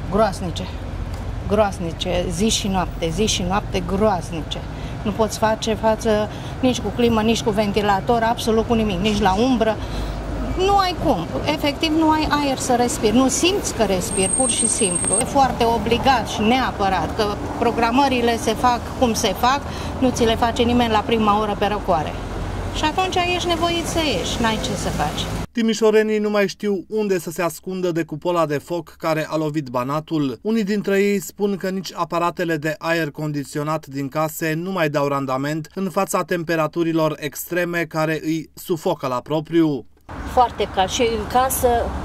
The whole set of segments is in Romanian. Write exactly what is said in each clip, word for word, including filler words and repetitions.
groasnice, groasnice, zi și noapte, zi și noapte groasnice. Nu poți face față nici cu climă, nici cu ventilator, absolut cu nimic, nici la umbră. Nu ai cum, efectiv nu ai aer să respiri, nu simți că respiri, pur și simplu. E foarte obligat și neapărat, că programările se fac cum se fac, nu ți le face nimeni la prima oră pe răcoare. Și atunci ești nevoit să ieși, n-ai ce să faci. Timișorenii nu mai știu unde să se ascundă de cupola de foc care a lovit Banatul. Unii dintre ei spun că nici aparatele de aer condiționat din case nu mai dau randament în fața temperaturilor extreme care îi sufocă la propriu. Foarte cald și în casă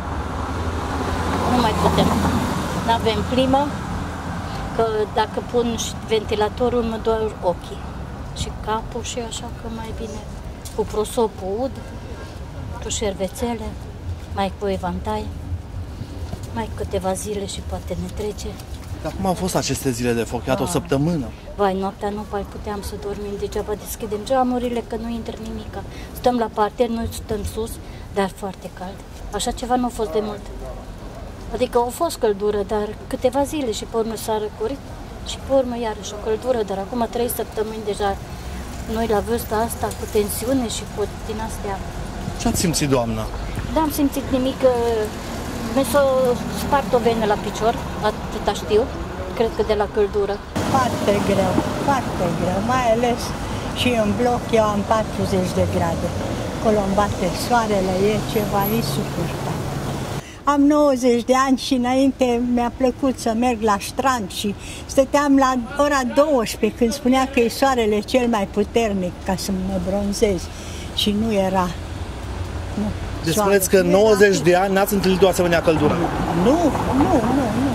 nu mai putem. Nu avem climă, că dacă pun ventilatorul mă doar ochii și capul și așa că mai bine cu prosopul ud, cu șervețele, mai cu evantai, mai câteva zile și poate ne trece. Dar cum au fost aceste zile de foc? Iată o săptămână. Vai, noaptea nu mai puteam să dormim, degeaba deschidem geamurile că nu intră nimica. Stăm la parter, noi stăm sus, dar foarte cald. Așa ceva nu a fost de mult. Adică a fost căldură, dar câteva zile și pe urmă s-a răcorit și pe urmă iarăși o căldură, dar acum trei săptămâni deja noi la vârsta asta cu tensiune și cu din astea. Ce ați simțit, doamnă? N-am simțit nimic, mi s-a spart o venă la picior, atâta știu, cred că de la căldură. Foarte greu, foarte greu, mai ales și în bloc eu am patruzeci de grade. Acolo îmi bate soarele, e ceva insuportabil. Am nouăzeci de ani și înainte mi-a plăcut să merg la strand și stăteam la ora douăsprezece când spunea că e soarele cel mai puternic ca să mă bronzez și nu era. Nu. Deci spuneți că nouăzeci de ani n-ați întâlnit o asemenea căldură? Nu, nu, nu, nu.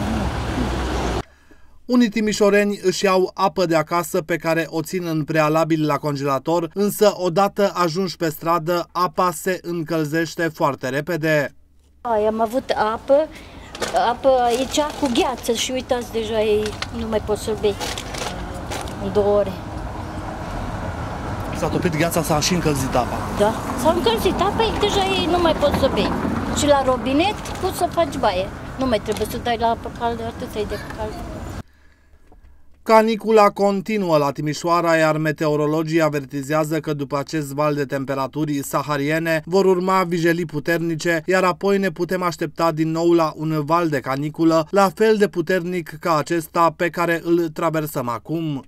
Unii timișoreni își iau apă de acasă pe care o țin în prealabil la congelator, însă odată ajunși pe stradă, apa se încălzește foarte repede. Ai, am avut apă, apă aici cu gheață și uitați, deja ei nu mai pot să-l bei în două ore. S-a topit gheața, s-a și încălzit apa. Da, s-a încălzit apa, deja ei nu mai pot să bei. Și la robinet poți să faci baie. Nu mai trebuie să dai la apă caldă, atât e de cald. Canicula continuă la Timișoara, iar meteorologii avertizează că după acest val de temperaturi sahariene vor urma vijelii puternice, iar apoi ne putem aștepta din nou la un val de caniculă, la fel de puternic ca acesta pe care îl traversăm acum.